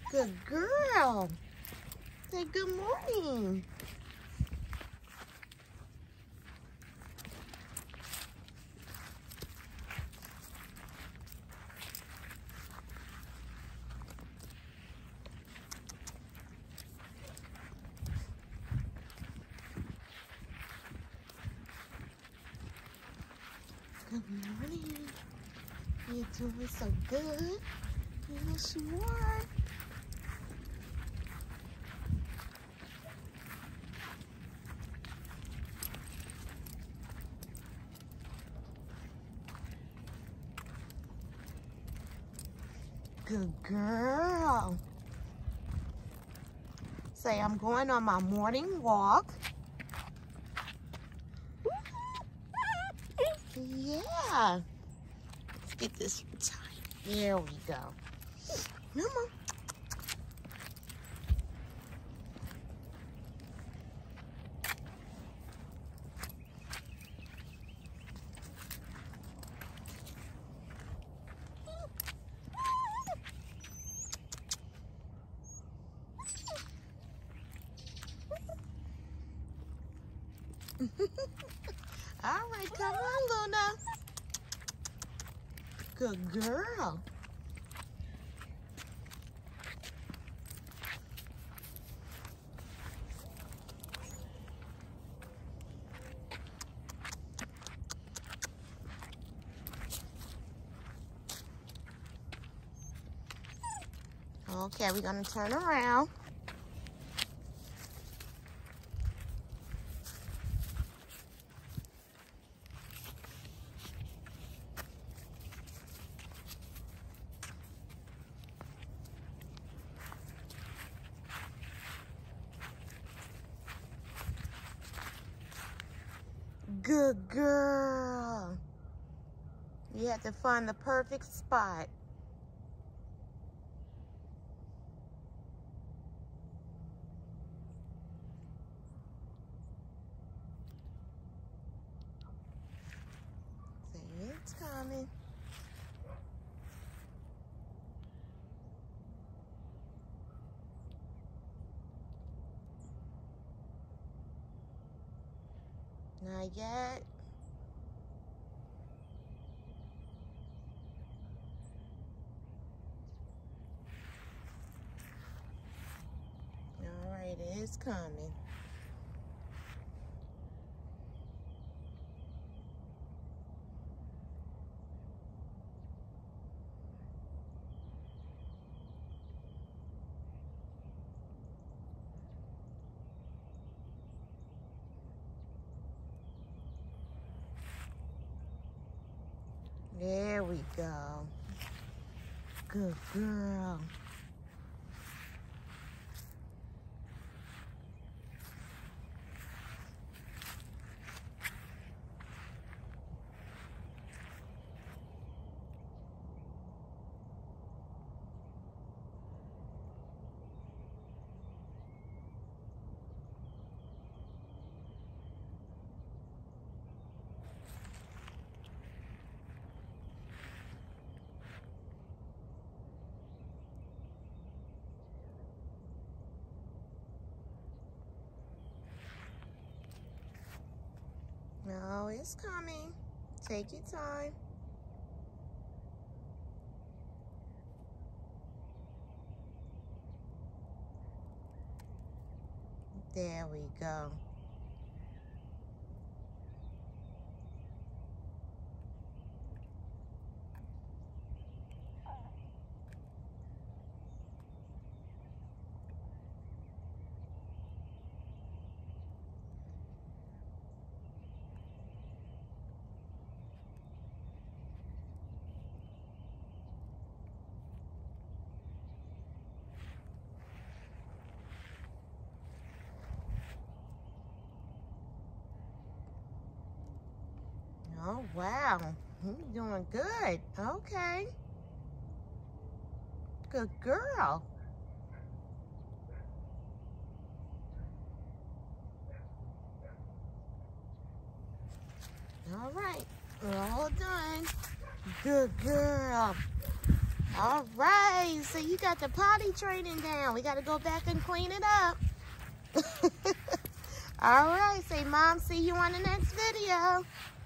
Good girl. Say good morning. Good morning. You're doing so good. Yes, you are. Good girl. Say, I'm going on my morning walk. Yeah. Let's get this tight. There we go. Mama. All right, come on, Luna. Good girl. Okay, we're gonna turn around. Good girl. You have to find the perfect spot. See, it's coming. Not yet. All right, it is coming. There we go. Good girl. No, it's coming. Take your time. There we go. Oh, wow. You're doing good. Okay. Good girl. All right. We're all done. Good girl. All right, so you got the potty training down. We got to go back and clean it up. All right, say, Mom, see you on the next video.